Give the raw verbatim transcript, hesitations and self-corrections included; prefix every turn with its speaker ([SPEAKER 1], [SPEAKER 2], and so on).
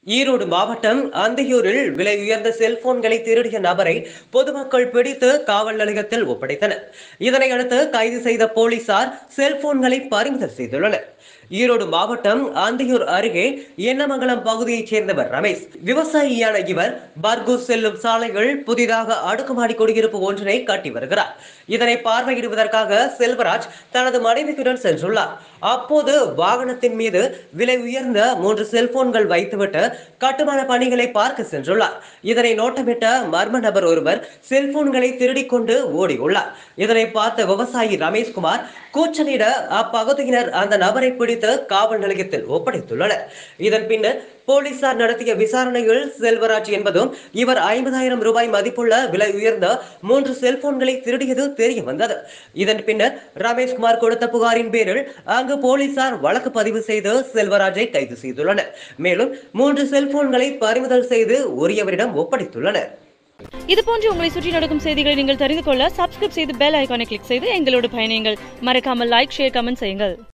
[SPEAKER 1] ஈரோடு மாவட்டம் அந்தியூரில் விலை உயர்ந்த செல்போன்களை திருடிய நபரை பொதுமக்கள் பிடித்து காவல் நிலையத்தில் ஒப்படைத்தனர். இதனையடுத்து கைது செய்த போலீசார் செல்போன்களை பறிமுதல் செய்துள்ளனர். ஈரோடு மாவட்டம் அந்தியூர் அருகே எண்ணமங்கலம் பகுதியைச் சேர்ந்தவர் ரமேஷ். விவசாயியான இவர் பர்கூர் செல்லும் சாலைகள் புதிதாக அடுக்குமாடி குடியிருப்பு ஒன்றினை கட்டி வருகிறார். இதனை பார்வையிடுவதற்காக செல்வராஜ் தனது மனைவியுடன் சென்றுள்ளார். அப்போது வாகனத்தின் மீது விலை உயர்ந்த மூன்று செல்போன்கள் வைத்துவிட்டு கட்டுமான பணிகளை பார்க்க சென்றுள்ளார். இதனை நோட்டமிட்ட மர்ம நபர் ஒருவர் செல்போன்களை திருடிக் கொண்டு ஓடியுள்ளார். இதனை பார்த்த விவசாயி ரமேஷ்குமார் கூச்சலிட அப்பகுதியினர் அந்த நபரை பிடித்து காவல் நிலையத்தில் ஒப்படைத்துள்ளனர். இதன் பின்னர் போலீசார் நடத்திய விசாரணையில் செல்வராஜ் என்பதும் இவர் ஐம்பதாயிரம் ரூபாய் மதிப்புள்ள விலை உயர்ந்த மூன்று செல்போன்களை திருடியது தெரிய வந்தது. இதன் பின்னர் ரமேஷ்குமார் கொடுத்த புகாரின் பேரில் அங்கு போலீசார் வழக்கு பதிவு செய்து செல்வராஜை கைது செய்துள்ளனர். மேலும் மூன்று செல்போன்களை பறிமுதல் செய்து உரியவரிடம் ஒப்படைத்துள்ளனர்.
[SPEAKER 2] இதுபோன்று உங்களை சுற்றி நடக்கும் செய்திகளை நீங்கள் தெரிந்து கொள்ள சப்ஸ்கிரைப் செய்து பெல் ஐகானை கிளிக் செய்து எங்களோடு பயணியுங்கள். மறக்காமல் லைக், ஷேர், கமெண்ட் செய்யுங்கள்.